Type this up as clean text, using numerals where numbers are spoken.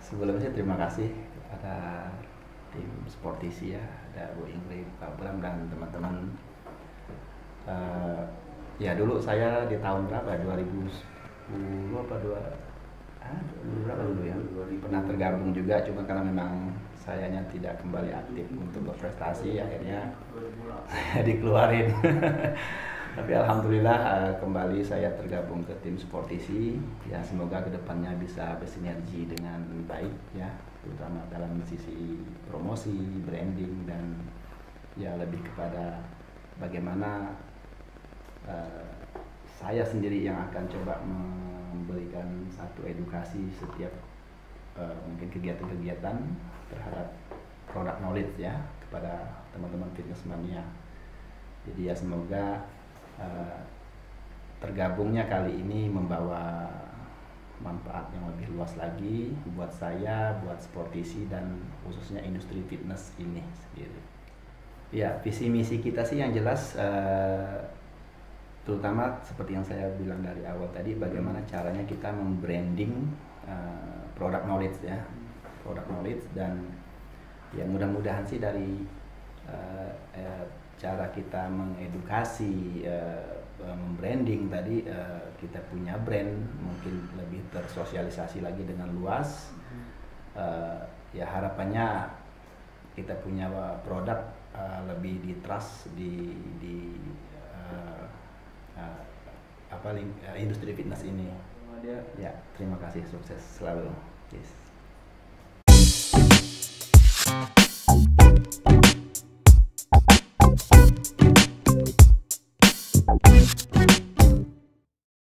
Sebelumnya terima kasih kepada tim Sportisi ya, ada Bu Ingrid, Pak Bram dan teman-teman. Eh, ya dulu saya di tahun berapa? 2010 apa berapa dulu ya? Pernah tergabung juga, cuma karena memang sayanya tidak kembali aktif untuk berprestasi, akhirnya saya dikeluarin. Tapi alhamdulillah kembali saya tergabung ke tim Sportisi. Ya semoga kedepannya bisa bersinergi dengan baik ya, terutama dalam sisi promosi, branding dan ya lebih kepada bagaimana saya sendiri yang akan coba memberikan satu edukasi setiap mungkin kegiatan-kegiatan terhadap produk knowledge ya kepada teman-teman fitness mania. Jadi ya semoga tergabungnya kali ini membawa manfaat yang lebih luas lagi buat saya, buat Sportisi dan khususnya industri fitness ini sendiri. Ya, visi misi kita sih yang jelas terutama seperti yang saya bilang dari awal tadi, bagaimana caranya kita membranding produk knowledge ya, produk knowledge, dan ya mudah-mudahan sih dari cara kita mengedukasi, membranding tadi, kita punya brand mungkin lebih tersosialisasi lagi dengan luas. Ya harapannya kita punya produk lebih di trust di industri fitness ini. Ya terima kasih, sukses selalu. Yes.